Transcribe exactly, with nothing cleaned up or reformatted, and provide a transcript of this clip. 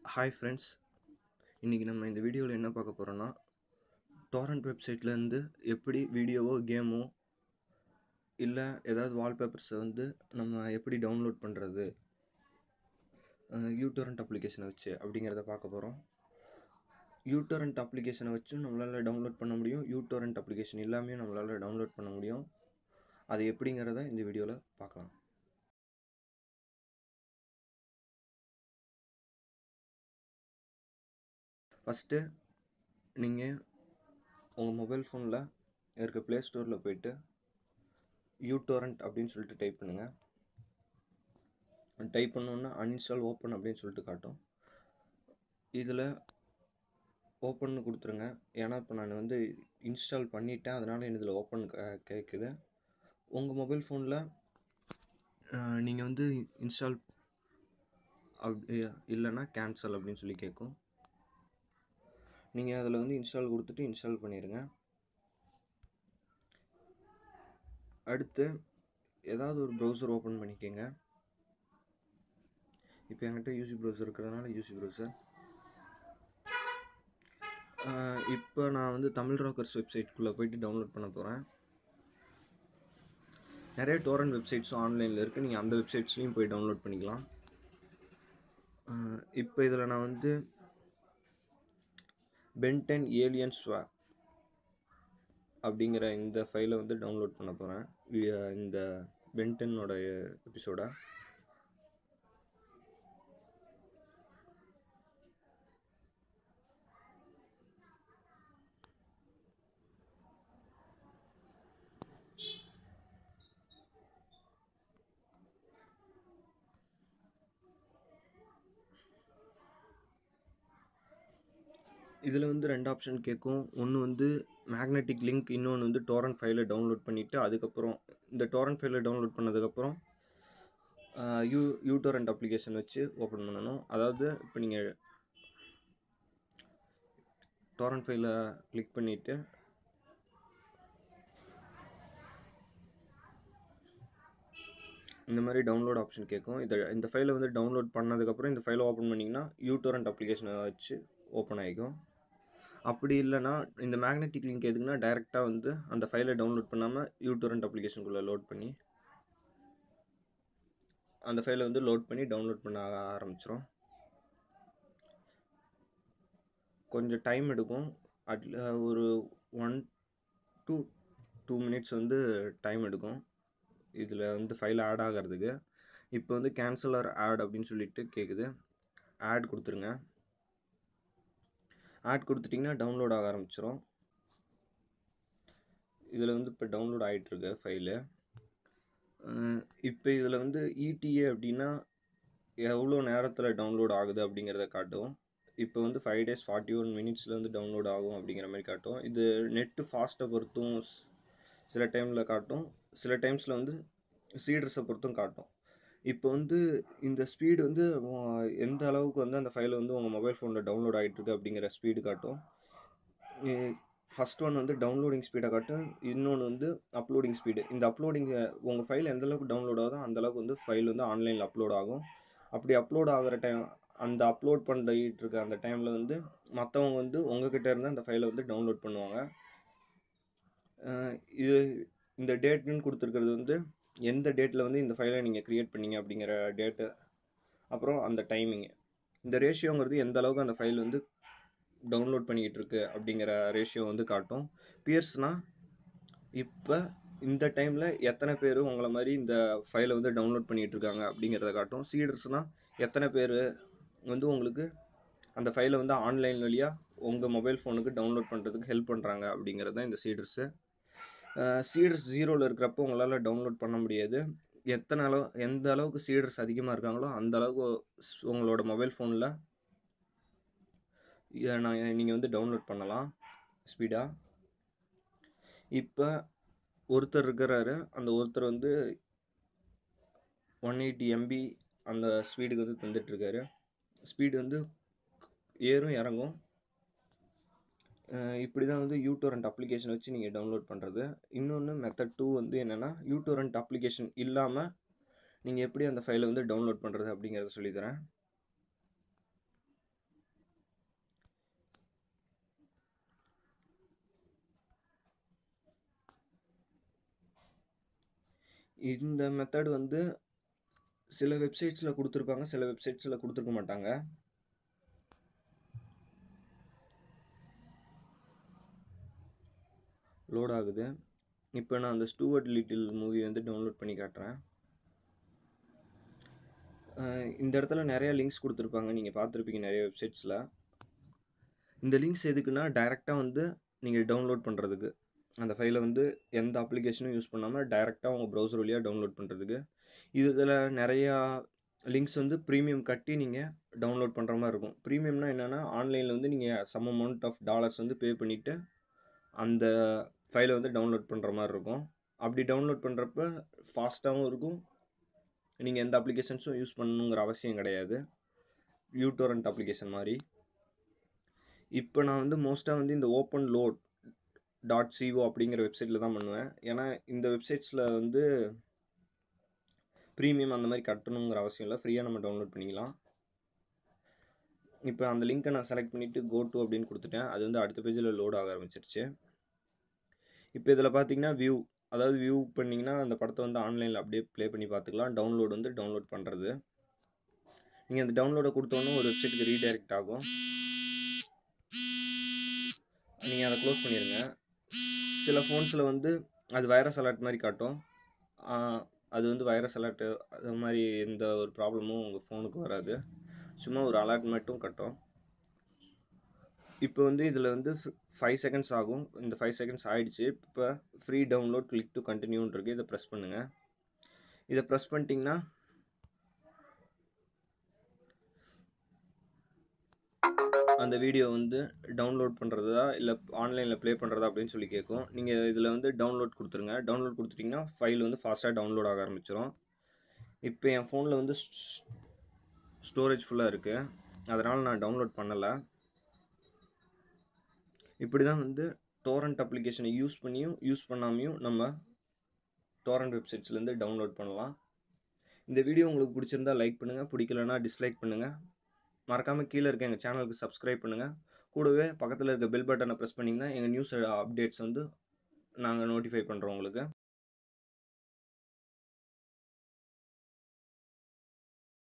Hi friends, இன்றைக்கி நம்ம இந்த வீடியோவில் என்ன பார்க்க போகிறோன்னா, டொரண்ட் வெப்சைட்லேருந்து எப்படி வீடியோவோ கேமோ இல்லை ஏதாவது வால்பேப்பர்ஸை வந்து நம்ம எப்படி டவுன்லோட் பண்ணுறது utorrent அப்ளிகேஷனை வச்சு அப்படிங்கிறத பார்க்க போகிறோம். utorrent அப்ளிகேஷனை வச்சும் நம்மளால் டவுன்லோட் பண்ண முடியும், utorrent அப்ளிகேஷன் எல்லாமே நம்மளால் டவுன்லோட் பண்ண முடியும். அது எப்படிங்கிறத இந்த வீடியோவில் பார்க்கலாம். ஃபஸ்ட்டு நீங்கள் உங்கள் மொபைல் ஃபோனில் இருக்க ப்ளே ஸ்டோரில் போய்ட்டு utorrent அப்படின்னு சொல்லிட்டு டைப் பண்ணுங்கள். டைப் பண்ணோன்னா அன்இன்ஸ்டால் ஓப்பன் அப்படின்னு சொல்லிட்டு காட்டும். இதில் ஓப்பன் கொடுத்துருங்க. ஏன்னா இப்போ நான் வந்து இன்ஸ்டால் பண்ணிட்டேன், அதனால் எனக்கு இதில் ஓப்பன் கேட்குது. உங்கள் மொபைல் ஃபோனில் நீங்கள் வந்து இன்ஸ்டால் அப்படி இல்லைன்னா கேன்சல் அப்படின்னு சொல்லி கேட்கும். நீங்கள் அதில் வந்து இன்ஸ்டால் கொடுத்துட்டு இன்ஸ்டால் பண்ணிடுங்க. அடுத்து ஏதாவது ஒரு ப்ரௌசர் ஓப்பன் பண்ணிக்கோங்க. இப்போ என்கிட்ட யூசி ப்ரௌசர் இருக்கிறதுனால யூசி ப்ரௌசர். இப்போ நான் வந்து தமிழ் ராக்கர்ஸ் வெப்சைட்குள்ளே போய்ட்டு டவுன்லோட் பண்ண போகிறேன். நிறைய டோரண்ட் வெப்சைட்ஸும் ஆன்லைனில் இருக்குது, நீங்கள் அந்த வெப்சைட்ஸ்லையும் போய் டவுன்லோட் பண்ணிக்கலாம். இப்போ இதில் நான் வந்து பென்டென் ஏலியன் ஸ்வாப் அப்படிங்கிற இந்த ஃபைலை வந்து டவுன்லோட் பண்ண போகிறேன். இந்த பென்டென்னோட எபிசோடை இதில் வந்து ரெண்டு ஆப்ஷன் கேட்கும். ஒன்று வந்து மேக்னெட்டிக் லிங்க், இன்னொன்று வந்து டோரண்ட் ஃபைலை டவுன்லோட் பண்ணிவிட்டு அதுக்கப்புறம் இந்த டோரண்ட் ஃபைலை டவுன்லோட் பண்ணதுக்கப்புறம் யூ யூடோரண்ட் அப்ளிகேஷன் வச்சு ஓப்பன் பண்ணணும். அதாவது இப்போ நீங்கள் டோரண்ட் ஃபைலை கிளிக் பண்ணிவிட்டு இந்த மாதிரி டவுன்லோட் ஆப்ஷன் கேட்கும். இதை இந்த ஃபைலை வந்து டவுன்லோட் பண்ணதுக்கப்புறம் இந்த ஃபைலை ஓப்பன் பண்ணிங்கன்னா யூடோரண்ட் அப்ளிகேஷனை வச்சு ஓப்பன் ஆகிக்கும். அப்படி இல்லைனா இந்த மேக்னெட்டிக் லிங்க் எதுக்குன்னா டைரெக்டாக வந்து அந்த ஃபைலை டவுன்லோட் பண்ணாமல் யூடோரண்ட் அப்ளிகேஷனுக்குள்ளே லோட் பண்ணி அந்த ஃபைலை வந்து லோட் பண்ணி டவுன்லோட் பண்ண ஆரம்பிச்சிடும். கொஞ்சம் டைம் எடுக்கும். அட்ல ஒரு ஒன் டு டூ மினிட்ஸ் வந்து டைம் எடுக்கும் இதில் வந்து ஃபைல் ஆட் ஆகிறதுக்கு. இப்போ வந்து கேன்சலர் ஆட் அப்படின்னு சொல்லிட்டு கேட்குது. ஆட் கொடுத்துருங்க. ஆட் கொடுத்துட்டிங்கன்னா டவுன்லோட் ஆக ஆரம்பிச்சிடும். இதில் வந்து இப்போ டவுன்லோட் ஆகிட்டுருக்கு ஃபைலு. இப்போ இதில் வந்து இடிஏ அப்படின்னா எவ்வளோ நேரத்தில் டவுன்லோட் ஆகுது அப்படிங்கிறத காட்டும். இப்போ வந்து ஃபைவ் டேஸ் ஃபார்ட்டி ஒன் மினிட்ஸில் வந்து டவுன்லோட் ஆகும் அப்படிங்கிற மாதிரி காட்டும். இது நெட்டு ஃபாஸ்ட்டை பொறுத்தும் சில டைமில் காட்டும், சில டைம்ஸில் வந்து சீடர்ஸை பொறுத்தும் காட்டும். இப்போ வந்து இந்த ஸ்பீடு வந்து எந்த அளவுக்கு வந்து அந்த ஃபைலை வந்து உங்கள் மொபைல் ஃபோனில் டவுன்லோட் ஆகிட்டுருக்கு அப்படிங்கிற ஸ்பீடு காட்டும். ஃபஸ்ட் ஒன் வந்து டவுன்லோடிங் ஸ்பீடை காட்டும், இன்னொன்று வந்து அப்லோடிங் ஸ்பீடு. இந்த அப்லோடிங் உங்கள் ஃபைல் எந்தளவுக்கு டவுன்லோட் ஆகுதோ அந்தளவுக்கு வந்து ஃபைல் வந்து ஆன்லைனில் அப்லோட் ஆகும். அப்படி அப்லோட் ஆகிற டைம், அந்த அப்லோட் பண்ணிட்டு இருக்க அந்த டைமில் வந்து மற்றவங்க வந்து உங்ககிட்ட இருந்து அந்த ஃபைலை வந்து டவுன்லோட் பண்ணுவாங்க. இது இந்த டேட்டுன்னு கொடுத்துருக்கிறது வந்து எந்த டேட்டில் வந்து இந்த ஃபைலை நீங்கள் க்ரியேட் பண்ணீங்க அப்படிங்கிற டேட்டு, அப்புறம் அந்த டைமிங்கு. இந்த ரேஷியோங்கிறது எந்த அளவுக்கு அந்த ஃபைல் வந்து டவுன்லோட் பண்ணிக்கிட்டு இருக்கு அப்படிங்கிற ரேஷியோ வந்து காட்டும். பியர்ஸ்னால் இப்போ இந்த டைமில் எத்தனை பேர் உங்களை மாதிரி இந்த ஃபைலை வந்து டவுன்லோட் பண்ணிகிட்டு இருக்காங்க அப்படிங்கிறத காட்டும். சீடர்ஸ்னால் எத்தனை பேர் வந்து உங்களுக்கு அந்த ஃபைலை வந்து ஆன்லைன் வழியாக உங்கள் மொபைல் ஃபோனுக்கு டவுன்லோட் பண்ணுறதுக்கு ஹெல்ப் பண்ணுறாங்க அப்படிங்கிறது தான் இந்த சீடர்ஸு. சீடர்ஸ் ஜீரோவில் இருக்கிறப்போ உங்களால் டவுன்லோட் பண்ண முடியாது. எத்தனை அளவு எந்த அளவுக்கு சீடர்ஸ் அதிகமாக இருக்காங்களோ அந்த அளவுக்கு உங்களோட மொபைல் ஃபோனில் நான் நீங்கள் வந்து டவுன்லோட் பண்ணலாம் ஸ்பீடாக. இப்போ ஒருத்தர் இருக்கிறாரு, அந்த ஒருத்தர் வந்து ஒன் எயிட்டி எம்பி அந்த ஸ்பீடுக்கு வந்து தந்துட்டுருக்காரு. ஸ்பீடு வந்து ஏறும் இறங்கும். இப்படி தான் வந்து யூடோரண்ட் அப்ளிகேஷன் வச்சு நீங்கள் டவுன்லோட் பண்ணுறது. இன்னொன்று மெத்தட் டூ வந்து என்னென்னா, யூடோரண்ட் அப்ளிகேஷன் இல்லாமல் நீங்கள் எப்படி அந்த ஃபைலை வந்து டவுன்லோட் பண்ணுறது அப்படிங்கிறத சொல்லித்தரேன். இந்த மெத்தட் வந்து சில வெப்சைட்ஸில் கொடுத்துருப்பாங்க, சில வெப்சைட்ஸில் கொடுத்துருக்க மாட்டாங்க. லோட் ஆகுது. இப்போ நான் அந்த ஸ்டூவர்ட் லிட்டில் மூவி வந்து டவுன்லோட் பண்ணி காட்டுறேன். இந்த இடத்துல நிறைய லிங்க்ஸ் கொடுத்துருப்பாங்க, நீங்கள் பார்த்துருப்பீங்க நிறைய வெப்சைட்ஸில். இந்த லிங்க்ஸ் எதுக்குன்னா டைரெக்டாக வந்து நீங்கள் டவுன்லோட் பண்ணுறதுக்கு, அந்த ஃபைலை வந்து எந்த அப்ளிகேஷனும் யூஸ் பண்ணாமல் டைரெக்டாக உங்கள் ப்ரௌசர் வழியாக டவுன்லோட் பண்ணுறதுக்கு. இதில் நிறையா லிங்க்ஸ் வந்து ப்ரீமியம் கட்டி நீங்கள் டவுன்லோட் பண்ணுற மாதிரி இருக்கும். ப்ரீமியம்னா என்னென்னா, ஆன்லைனில் வந்து நீங்கள் சம் அமௌண்ட் ஆஃப் டாலர்ஸ் வந்து பே பண்ணிவிட்டு அந்த ஃபைலை வந்து டவுன்லோட் பண்ணுற மாதிரி இருக்கும். அப்படி டவுன்லோட் பண்ணுறப்ப ஃபாஸ்ட்டாகவும் இருக்கும், நீங்கள் எந்த அப்ளிகேஷன்ஸும் யூஸ் பண்ணணுங்கிற அவசியம் கிடையாது, utorrent அப்ளிகேஷன் மாதிரி. இப்போ நான் வந்து மோஸ்ட்டாக வந்து இந்த ஓப்பன் லோட் டாட் சிஓ அப்படிங்கிற வெப்சைட்டில் தான் பண்ணுவேன். ஏன்னா இந்த வெப்சைட்ஸில் வந்து ப்ரீமியம் அந்த மாதிரி கட்டணுங்கிற அவசியம் இல்லை, ஃப்ரீயாக நம்ம டவுன்லோட் பண்ணிக்கலாம். இப்போ அந்த லிங்க்கை நான் செலக்ட் பண்ணிவிட்டு கோ டு அப்படின்னு கொடுத்துட்டேன். அது வந்து அடுத்த பேஜில் லோட் ஆக ஆரம்பிச்சிருச்சு. இப்போ இதில் பார்த்தீங்கன்னா வியூ, அதாவது வியூ பண்ணிங்கன்னா அந்த படத்தை வந்து ஆன்லைனில் அப்படியே ப்ளே பண்ணி பார்த்துக்கலாம். டவுன்லோட் வந்து டவுன்லோட் பண்ணுறது. நீங்கள் அந்த டவுன்லோடை கொடுத்தோன்னே ஒரு வெப்சைட்டுக்கு ரீடைரக்ட் ஆகும். நீங்கள் அதை க்ளோஸ் பண்ணிடுங்க. சில ஃபோன்ஸில் வந்து அது வைரஸ் அலர்ட் மாதிரி காட்டும். அது வந்து வைரஸ் அலர்ட்டு அது மாதிரி எந்த ஒரு ப்ராப்ளமும் உங்கள் ஃபோனுக்கு வராது, சும்மா ஒரு அலர்ட் மட்டும் கட்டும். இப்போ வந்து இதில் வந்து ஃபைவ் செகண்ட்ஸ் ஆகும். இந்த ஃபைவ் செகண்ட்ஸ் ஆகிடுச்சு. இப்போ ஃப்ரீ டவுன்லோட் கிளிக் டு கண்டினியூன்னு இருக்குது, இதை ப்ரெஸ் பண்ணுங்கள். இதை ப்ரெஸ் பண்ணிட்டீங்கன்னா அந்த வீடியோ வந்து டவுன்லோட் பண்ணுறதா இல்லை ஆன்லைனில் ப்ளே பண்ணுறதா அப்படின்னு சொல்லி கேட்கும். நீங்கள் இதில் வந்து டவுன்லோட் கொடுத்துருங்க. டவுன்லோட் கொடுத்துட்டிங்கன்னா ஃபைல் வந்து ஃபாஸ்ட்டாக டவுன்லோட் ஆக ஆரம்பிச்சிடும். இப்போ என் ஃபோனில் வந்து ஸ்டோரேஜ் ஃபுல்லாக இருக்குது, அதனால் நான் டவுன்லோட் பண்ணலை. இப்படி தான் வந்து டோரண்ட் அப்ளிகேஷனை யூஸ் பண்ணியும் யூஸ் பண்ணாமையும் நம்ம டோரண்ட் வெப்சைட்ஸ்லேருந்து டவுன்லோட் பண்ணலாம். இந்த வீடியோ உங்களுக்கு பிடிச்சிருந்தா லைக் பண்ணுங்கள், பிடிக்கலன்னா டிஸ்லைக் பண்ணுங்கள். மறக்காமல் கீழே இருக்க எங்கள் சேனலுக்கு சப்ஸ்கிரைப் பண்ணுங்கள். கூடவே பக்கத்தில் இருக்க பெல் பட்டனை ப்ரெஸ் பண்ணிங்கன்னா எங்கள் நியூஸ் அப்டேட்ஸ் வந்து நாங்கள் நோட்டிஃபை பண்ணுறோம் உங்களுக்கு.